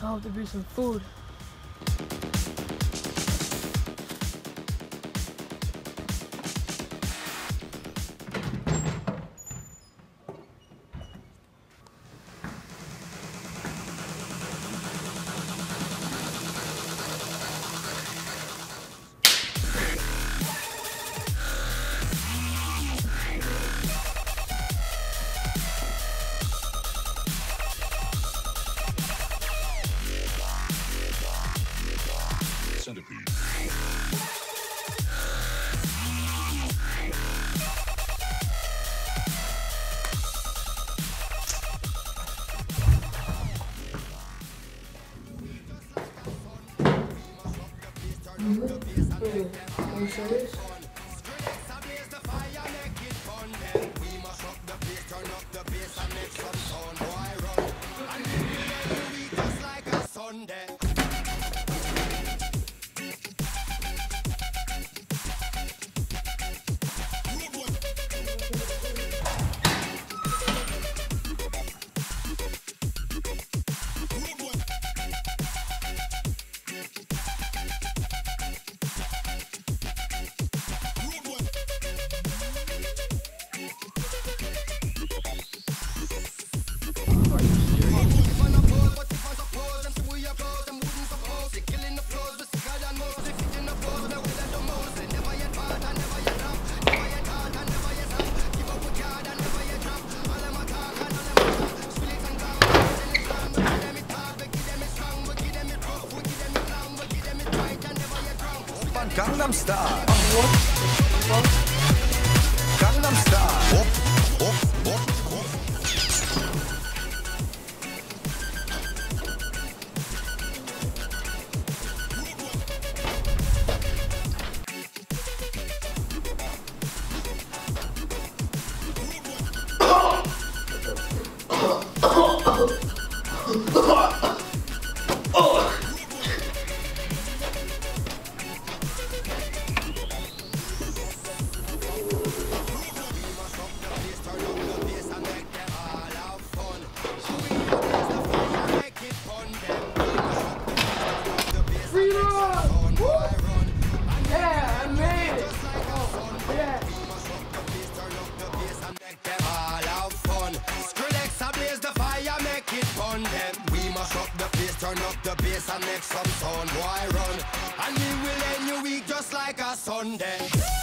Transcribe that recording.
hope to be some food. Are you serious? Gangnam Style. Gangnam Style. Op, op, op. Turn up the bass and make some sound, boy, run. And we will end your week just like a Sunday.